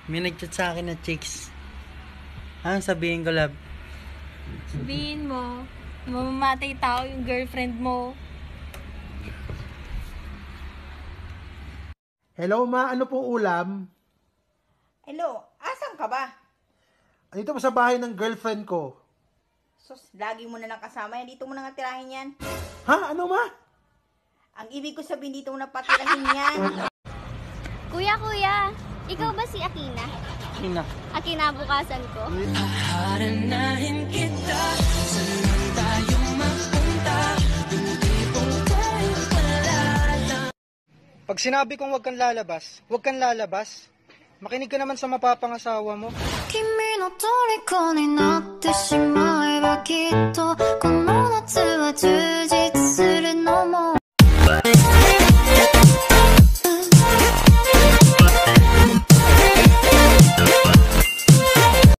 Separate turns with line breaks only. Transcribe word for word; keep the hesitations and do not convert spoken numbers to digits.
May nag-chat sa akin na chicks. Anong sabihin ko, love?
Sabihin mo, mamamatay tao yung girlfriend mo.
Hello, ma. Ano pong ulam?
Hello, asan ka ba?
Andito po sa bahay ng girlfriend ko.
Sus, lagi mo na lang kasama yan. Dito mo na nga tirahin yan.
Ha? Ano, ma?
Ang ibig ko sabihin, dito mo na patirahin yan.
Kuya, kuya, ikaw ba si Akina?
Sina?
Akina bukasan ko.
Haranahin kita, saan tayo mapunta? Hindi pong tayo palala.
Pag sinabi kong huwag kang lalabas, huwag kang lalabas. Makinig ka naman sa mapapangasawa mo.
Kimi no toriko ni natte shimaeba kitto kono natsu wa jujitsu suru no mo